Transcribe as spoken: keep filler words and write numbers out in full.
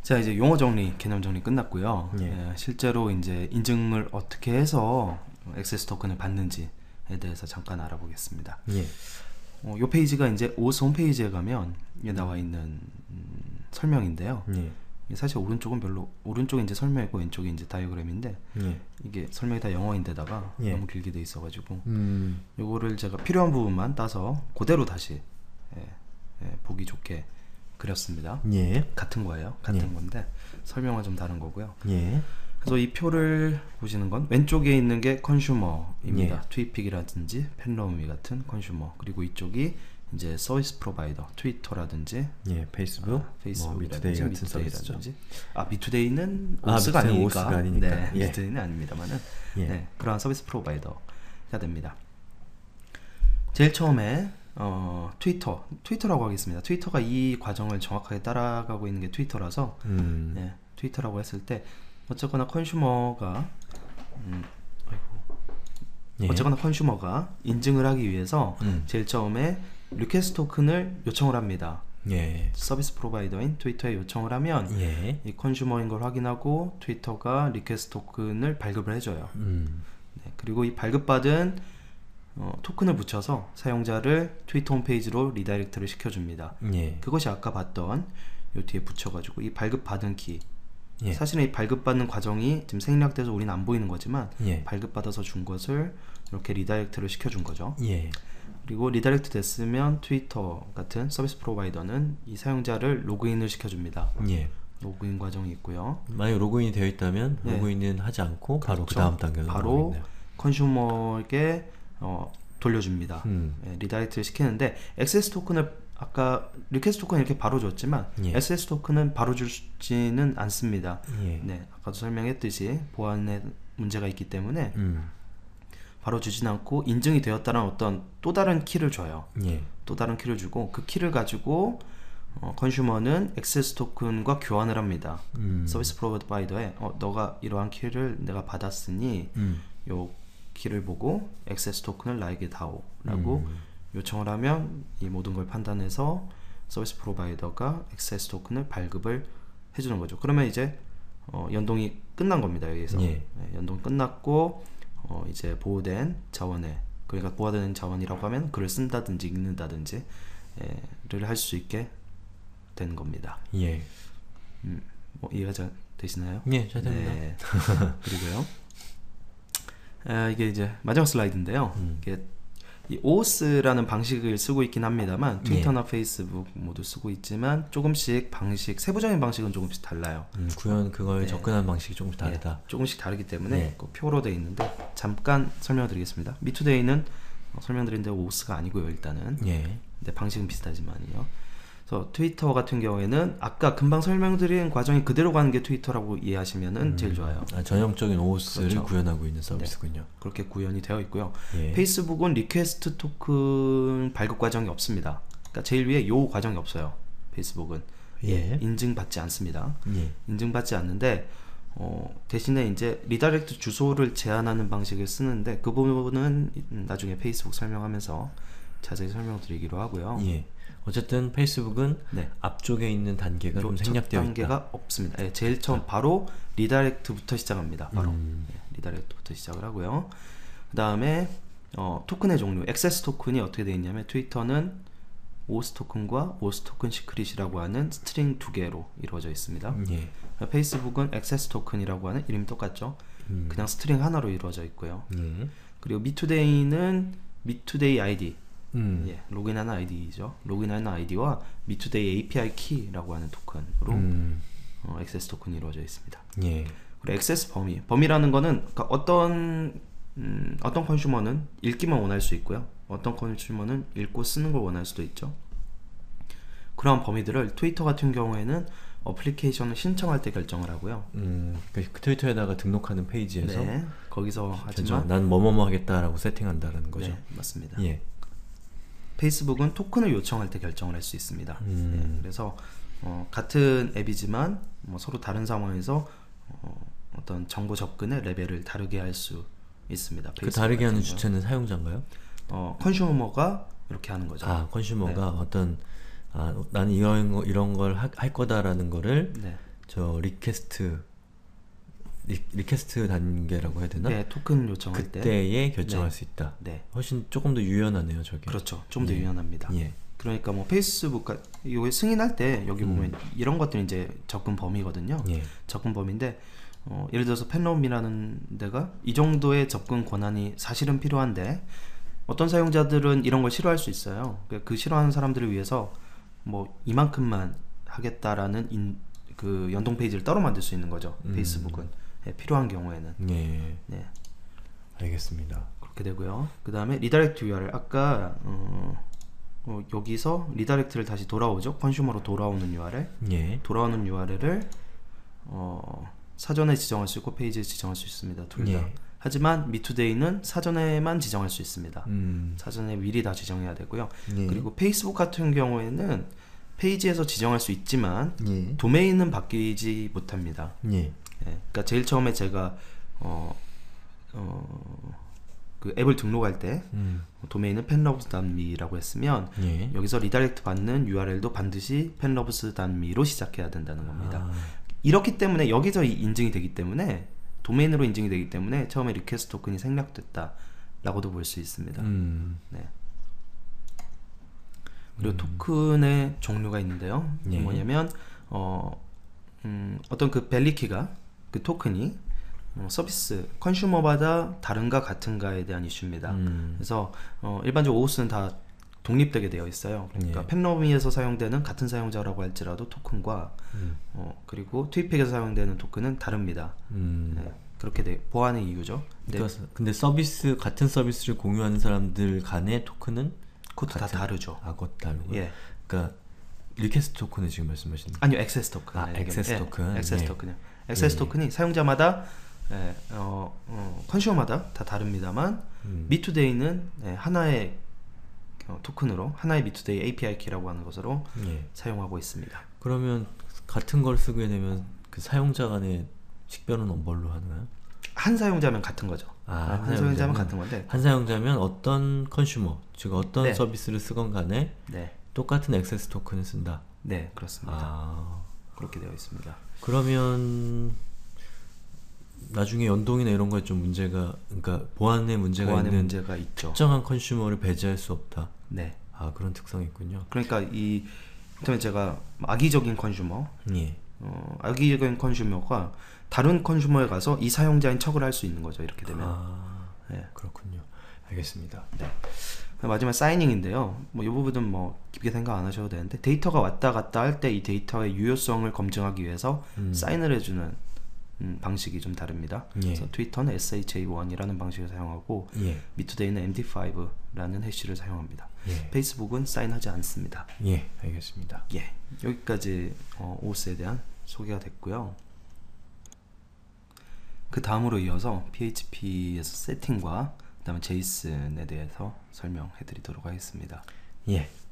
자, 이제 용어 정리, 개념 정리 끝났고요. 예. 예, 실제로 이제 인증을 어떻게 해서 액세스 토큰을 받는지에 대해서 잠깐 알아보겠습니다. 예. 어, 이 페이지가 이제 오스 홈페이지에 가면 이게 나와 있는 음, 설명인데요. 예. 사실 오른쪽은 별로, 오른쪽이 이제 설명이고 왼쪽이 이제 다이어그램인데 예. 이게 설명이 다 영어인데다가 예. 너무 길게 돼 있어가지고 음. 요거를 제가 필요한 부분만 따서 그대로 다시 예, 예, 보기 좋게 그렸습니다. 예. 같은 거예요. 같은 예. 건데 설명은 좀 다른 거고요. 예. 그래서 이 표를 보시는 건 왼쪽에 있는 게 컨슈머입니다. 예. 트위픽이라든지 펜러우미 같은 컨슈머, 그리고 이쪽이 이제 서비스 프로바이더, 트위터라든지 예. 페이스북, 아, 페이스북이라든지 뭐 미투데이 같은 서비스죠. 미투데이라든지 아 미투데이는 아, 오스가 미투데이는 아니니까, 오스가 아니니까. 네, 예. 미투데이는 아닙니다만은 예. 네, 그러한 서비스 프로바이더가 됩니다. 제일 처음에 어, 트위터, 트위터라고 하겠습니다. 트위터가 이 과정을 정확하게 따라가고 있는 게 트위터라서 음. 네, 트위터라고 했을 때 어쨌거나 컨슈머가 음, 아이고. 예. 어쨌거나 컨슈머가 인증을 하기 위해서 음. 제일 처음에 리퀘스트 토큰을 요청을 합니다. 예. 서비스 프로바이더인 트위터에 요청을 하면 예. 이 컨슈머인 걸 확인하고 트위터가 리퀘스트 토큰을 발급을 해줘요. 음. 네, 그리고 이 발급받은 어, 토큰을 붙여서 사용자를 트위터 홈페이지로 리다이렉트를 시켜줍니다. 예. 그것이 아까 봤던 요 뒤에 붙여가지고 이 발급받은 키, 예. 사실은 이 발급받는 과정이 지금 생략돼서 우리는 안 보이는 거지만 예. 발급받아서 준 것을 이렇게 리다이렉트를 시켜준 거죠. 예. 그리고 리다이렉트 됐으면 트위터 같은 서비스 프로바이더는 이 사용자를 로그인을 시켜줍니다. 예. 로그인 과정이 있고요. 만약 로그인이 되어 있다면 네. 로그인은 하지 않고 바로 그렇죠. 그 다음 단계로 바로 넘어가겠네요. 컨슈머에게 어, 돌려줍니다. 음. 예, 리다이렉트를 시키는데 액세스 토큰을 아까 리퀘스트 토큰 이렇게 바로 줬지만 예. 액세스 토큰은 바로 주지는 않습니다. 예. 네, 아까도 설명했듯이 보안에 문제가 있기 때문에 음. 바로 주진 않고 인증이 되었다는 어떤 또 다른 키를 줘요. 예. 또 다른 키를 주고 그 키를 가지고 어, 컨슈머는 액세스 토큰과 교환을 합니다. 음. 서비스 프로바이더에 어, 너가 이러한 키를 내가 받았으니 음. 요 키를 보고 액세스 토큰을 나에게 다오 라고 음. 요청을 하면 이 모든 걸 판단해서 서비스 프로바이더가 액세스 토큰을 발급을 해주는 거죠. 그러면 이제 어, 연동이 끝난 겁니다. 여기서 예. 네, 연동 끝났고 어, 이제 보호된 자원에, 그러니까 보호된 자원이라고 하면 글을 쓴다든지 읽는다든지 예, 를 할 수 있게 되는 겁니다. 예. 음, 뭐 이해가 잘 되시나요? 예, 잘 됩니다. 네. 그리고요. 아, 이게 이제 마지막 슬라이드인데요. 음. 이게 이 오오스라는 방식을 쓰고 있긴 합니다만 트위터나 예. 페이스북 모두 쓰고 있지만 조금씩 방식, 세부적인 방식은 조금씩 달라요. 음, 구현 그걸 네. 접근하는 방식이 조금씩 다르다. 예, 조금씩 다르기 때문에 네. 그 표로 되어 있는데 잠깐 설명드리겠습니다. 미투데이는 어, 설명드린데 오오스가 아니고요. 일단은 예. 네, 방식은 비슷하지만요. 그래서 트위터 같은 경우에는 아까 금방 설명드린 과정이 그대로 가는 게 트위터라고 이해하시면 은 음. 제일 좋아요. 아, 전형적인 오오스를 그렇죠. 구현하고 있는 서비스군요. 그렇게 구현이 되어 있고요. 예. 페이스북은 리퀘스트 토큰 발급 과정이 없습니다. 그러니까 제일 위에 요 과정이 없어요. 페이스북은 예. 인증받지 않습니다. 예. 인증받지 않는데 어, 대신에 이제 리다이렉트 주소를 제한하는 방식을 쓰는데 그 부분은 나중에 페이스북 설명하면서 자세히 설명드리기로 하고요. 예. 어쨌든 페이스북은 네. 앞쪽에 있는 단계가 좀 첫 생략되어 단계가 있다. 없습니다. 예, 제일 처음 바로 리다이렉트부터 시작합니다. 바로 음. 예, 리다이렉트부터 시작을 하고요. 그 다음에 어, 토큰의 종류, 액세스 토큰이 어떻게 되어 있냐면 트위터는 오오스 토큰과 오오스 토큰 시크릿이라고 하는 스트링 두 개로 이루어져 있습니다. 예. 페이스북은 액세스 토큰이라고 하는 이름이 똑같죠. 음. 그냥 스트링 하나로 이루어져 있고요. 예. 그리고 미투데이는 미투데이 아이디, 음. 예, 로그인하는 아이디죠. 로그인하는 아이디와 미투데이 에이피아이 키라고 하는 토큰으로 음. 어, 액세스 토큰이 이루어져 있습니다. 예. 그리고 액세스 범위, 범위라는 거는 그러니까 어떤 음, 어떤 컨슈머는 읽기만 원할 수 있고요. 어떤 컨슈머는 읽고 쓰는 걸 원할 수도 있죠. 그러한 범위들을 트위터 같은 경우에는 어플리케이션을 신청할 때 결정을 하고요. 음. 그 트위터에다가 등록하는 페이지에서 네, 거기서 결정, 하지만 난 뭐뭐뭐 하겠다라고 세팅한다는 거죠. 네, 맞습니다. 예. 페이스북은 토큰을 요청할 때 결정을 할 수 있습니다. 음. 네, 그래서 어, 같은 앱이지만 뭐 서로 다른 상황에서 어, 어떤 정보 접근의 레벨을 다르게 할 수 있습니다. 그 다르게 하는 주체는 사용자인가요? 어, 컨슈머가 이렇게 하는 거죠. 아, 컨슈머가 네. 어떤 아, 나는 이런 거 이런 걸 할 거다라는 거를 네. 저 리퀘스트 리, 리퀘스트 단계라고 해야 되나? 네, 토큰 요청할 때 그때에 결정할 네. 수 있다. 네. 훨씬 조금 더 유연하네요, 저게. 그렇죠. 좀 더 예. 유연합니다. 예. 그러니까 뭐 페이스북 이거 승인할 때 여기 음. 보면 이런 것들이 이제 접근 범위거든요. 예. 접근 범위인데 어, 예를 들어서 팬럼이라는 데가 이 정도의 접근 권한이 사실은 필요한데 어떤 사용자들은 이런 걸 싫어할 수 있어요. 그러니까 그 싫어하는 사람들을 위해서 뭐 이만큼만 하겠다라는 인, 그 연동 페이지를 따로 만들 수 있는 거죠. 음. 페이스북은 예, 필요한 경우에는. 예. 네. 알겠습니다. 그렇게 되고요. 그 다음에 리다이렉트 유알엘 아까 어, 어, 여기서 리다이렉트를 다시 돌아오죠. 컨슈머로 돌아오는 유알엘 예. 돌아오는 유알엘을 어, 사전에 지정할 수 있고 페이지에 지정할 수 있습니다. 둘 다. 예. 하지만 미투데이는 사전에만 지정할 수 있습니다. 음. 사전에 미리 다 지정해야 되고요. 예. 그리고 페이스북 같은 경우에는 페이지에서 지정할 수 있지만 예. 도메인은 바뀌지 못합니다. 예. 예, 그러니까 제일 처음에 제가 어, 어, 그 앱을 등록할 때 음. 도메인은 팬러브스단미라고 했으면 예. 여기서 리다이렉트 받는 유알엘도 반드시 팬러브스단미로 시작해야 된다는 겁니다. 아. 이렇기 때문에 여기서 인증이 되기 때문에 도메인으로 인증이 되기 때문에 처음에 리퀘스트 토큰이 생략됐다라고도 볼 수 있습니다. 음. 네. 그리고 음. 토큰의 종류가 있는데요. 예. 뭐냐면 어, 음, 어떤 그 밸리키가 그 토큰이 어, 서비스 컨슈머마다 다른가 같은가에 대한 이슈입니다. 음. 그래서 어, 일반적으로 오오스는 다 독립되게 되어 있어요. 그러니까 예. 팬러미에서 사용되는 같은 사용자라고 할지라도 토큰과 음. 어, 그리고 트윗팩에서 사용되는 토큰은 다릅니다. 음. 네, 그렇게 돼 보안의 이유죠. 근데 그러니까 근데 서비스 같은 서비스를 공유하는 사람들 간의 토큰은 그것도 다 같은- 다르죠. 아, 그것도 다르고. 예. 그러니까 리퀘스트 토큰을 지금 말씀하시는 거예요? 아니요, 액세스 토큰. 아, 액세스 예, 토큰. 액세스 예. 토큰이요. 액세스 예. 토큰이 사용자마다 예, 어, 어, 컨슈머마다 다 다릅니다만 음. 미투데이는 예, 하나의 어, 토큰으로 하나의 미투데이 에이피아이 키라고 하는 것으로 예. 사용하고 있습니다. 그러면 같은 걸 쓰게 되면 그 사용자 간의 식별은 뭘로 하나요? 한 사용자면 같은 거죠. 아, 한, 한 사용자면 사용자면 같은 건데. 한 사용자면 어떤 컨슈머, 즉 어떤 네. 서비스를 쓰건 간에 네, 똑같은 액세스 토큰을 쓴다. 네 그렇습니다. 아, 그렇게 되어 있습니다. 그러면 나중에 연동이나 이런 거에 좀 문제가, 그러니까 보안에 문제가 보안의 있는 문제가 있죠. 특정한 컨슈머를 배제할 수 없다. 네, 아, 그런 특성이 있군요. 그러니까 이 그다음에 제가 악의적인 컨슈머, 예. 어, 악의적인 컨슈머가 다른 컨슈머에 가서 이 사용자인 척을 할 수 있는 거죠. 이렇게 되면. 아, 네. 그렇군요. 알겠습니다. 네. 마지막 사이닝인데요. 뭐 이 부분은 뭐 깊게 생각 안 하셔도 되는데 데이터가 왔다 갔다 할 때 이 데이터의 유효성을 검증하기 위해서 음. 사인을 해주는 음, 방식이 좀 다릅니다. 예. 그래서 트위터는 에스에이치에이 원이라는 방식을 사용하고 예. 미투데이는 엠디 파이브라는 해시를 사용합니다. 예. 페이스북은 사인하지 않습니다. 예, 알겠습니다. 예, 여기까지 어, 오오스에 대한 소개가 됐고요. 그 다음으로 이어서 피에이치피에서 세팅과 그 다음에 제이슨에 대해서 설명해 드리도록 하겠습니다. 예.